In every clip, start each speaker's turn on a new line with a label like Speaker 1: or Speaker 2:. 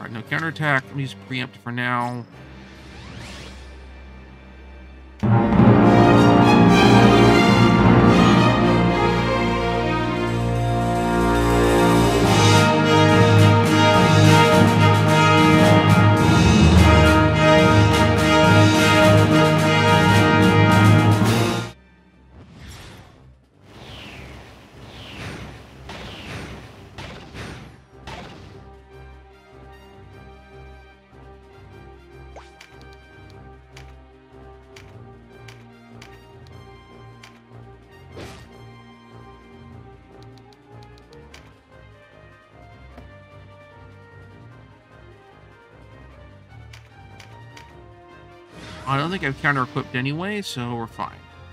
Speaker 1: Alright, no counterattack. Let me just preempt for now. I don't think I've counter-equipped anyway, so we're fine.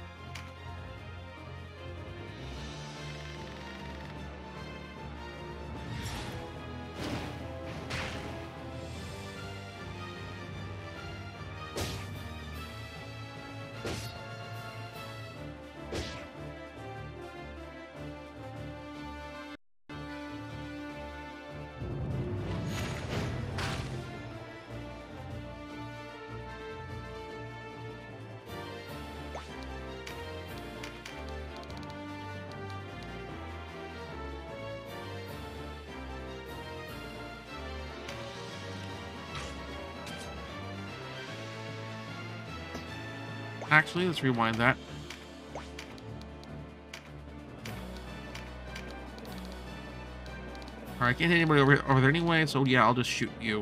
Speaker 1: Actually, let's rewind that. Alright, can't hit anybody over there anyway, so yeah, I'll just shoot you.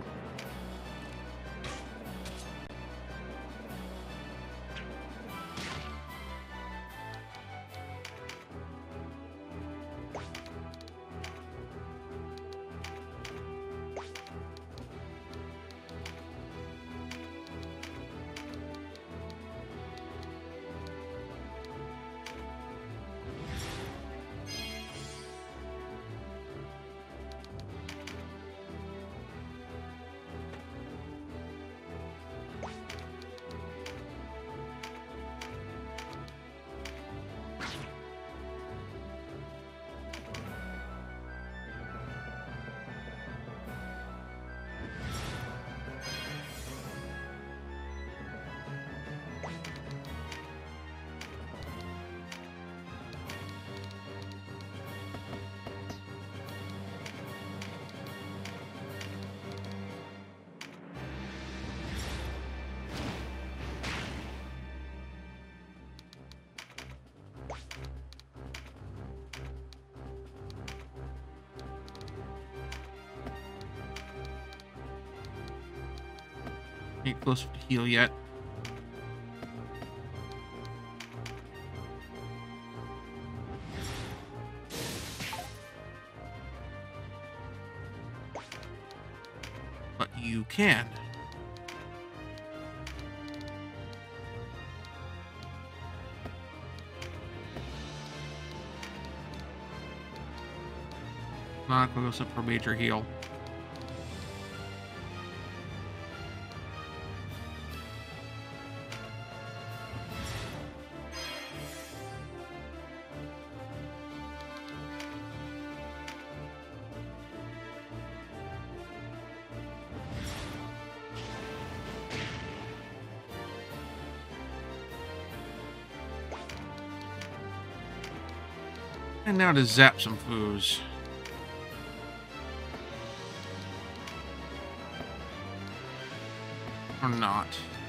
Speaker 1: Ain't close to heal yet. But you can. Not gonna go sit for a major heal. And now to zap some foos. Or not.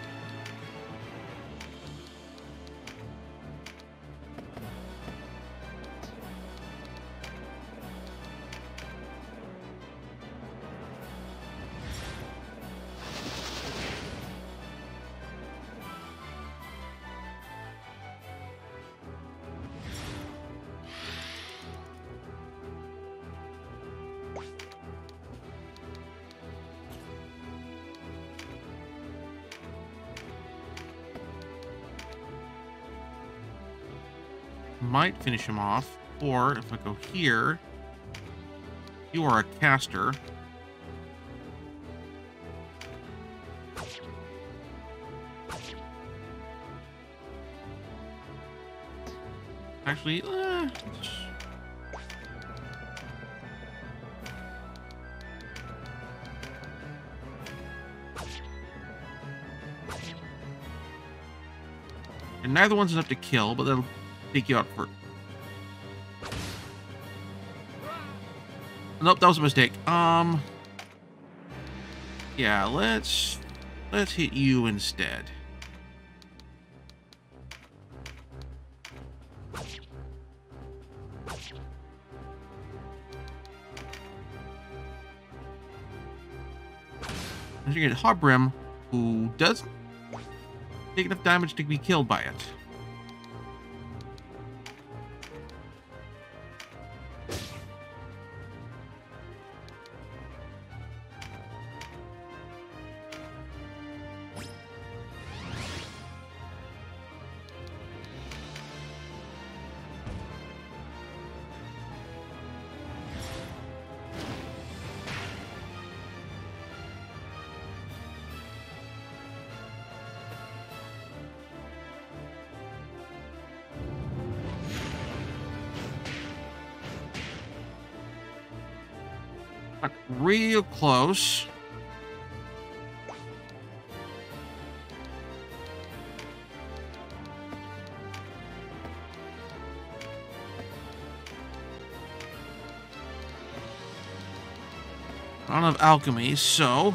Speaker 1: Might finish him off, or if I go here, you are a caster. Actually, And neither one's enough to kill, but that'll take you out for... Nope, that was a mistake. Yeah, let's hit you instead. And you get Hobrim, who doesn't take enough damage to be killed by it. Real close. I don't have alchemy, so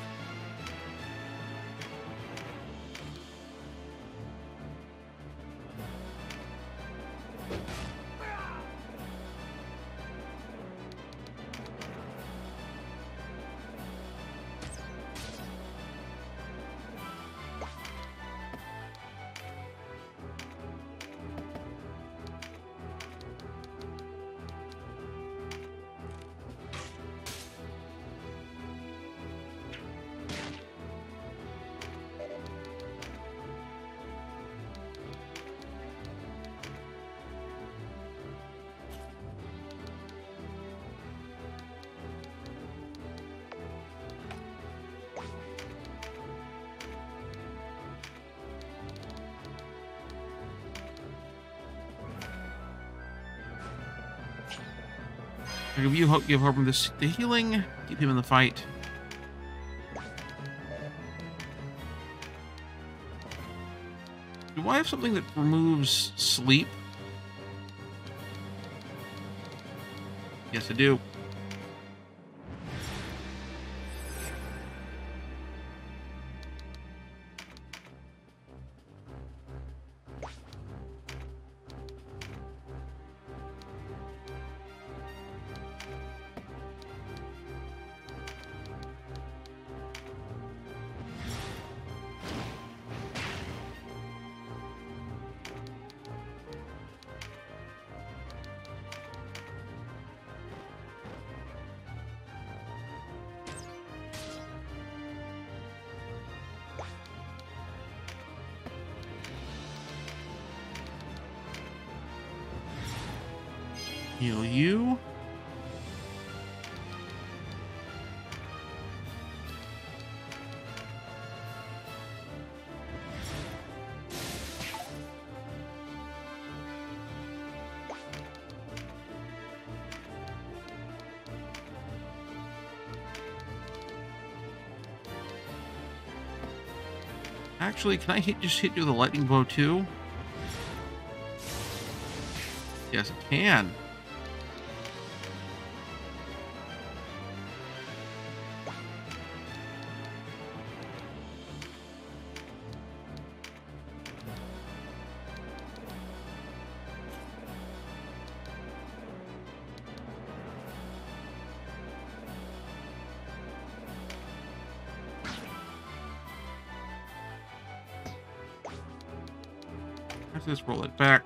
Speaker 1: I give Hobrim the healing, keep him in the fight. Do I have something that removes sleep? Yes, I do. Heal you. Actually, can I just hit you with a lightning blow too? Yes, I can. Let's just roll it back.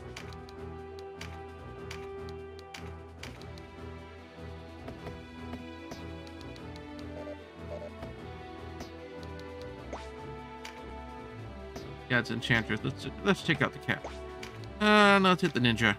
Speaker 1: Yeah, it's Enchantress. Let's take out the cat. No, let's hit the ninja.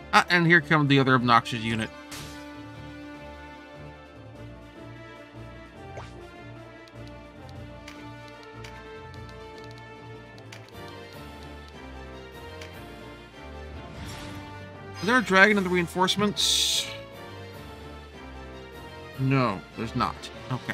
Speaker 1: Ah, and here comes the other obnoxious unit. Is there a dragon in the reinforcements? No, there's not. Okay.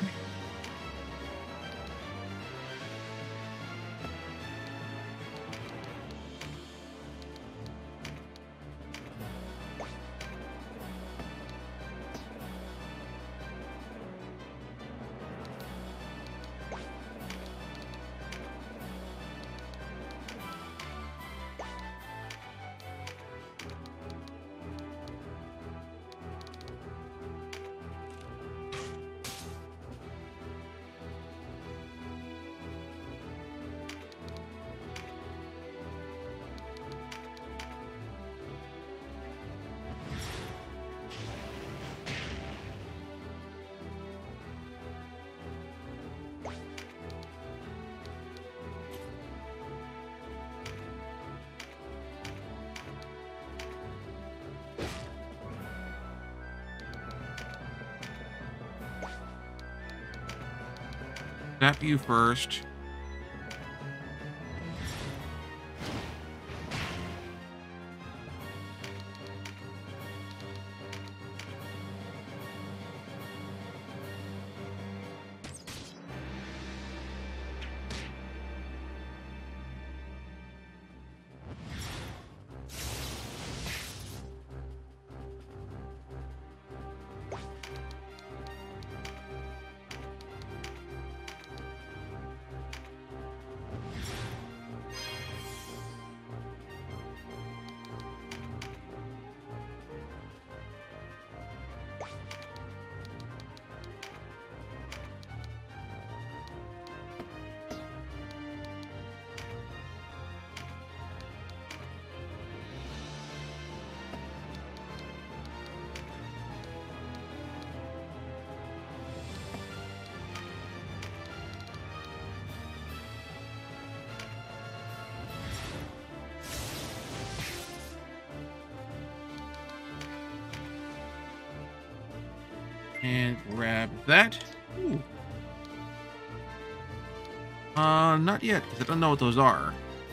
Speaker 1: Tap you first. And grab that. Ooh. Not yet, because I don't know what those are.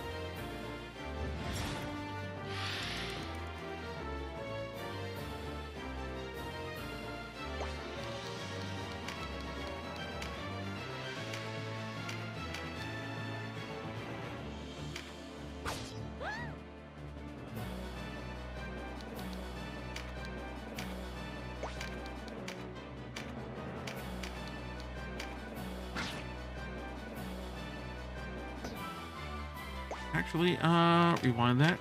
Speaker 1: Actually, rewind that.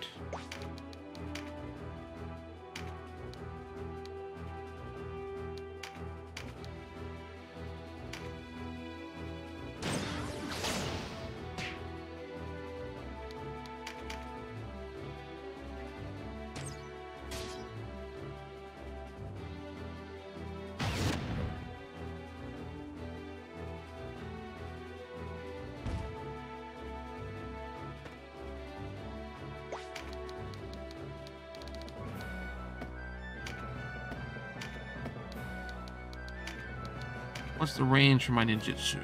Speaker 1: What's the range for my ninjutsu?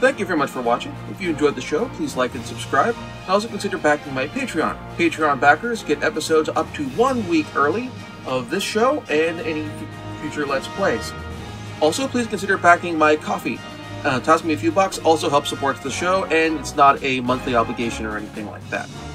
Speaker 2: Thank you very much for watching. If you enjoyed the show, please like and subscribe. And also consider backing my Patreon. Patreon backers get episodes up to 1 week early of this show and any future Let's Plays. Also, please consider backing my Ko-fi. Toss me a few bucks, also helps support the show, and it's not a monthly obligation or anything like that.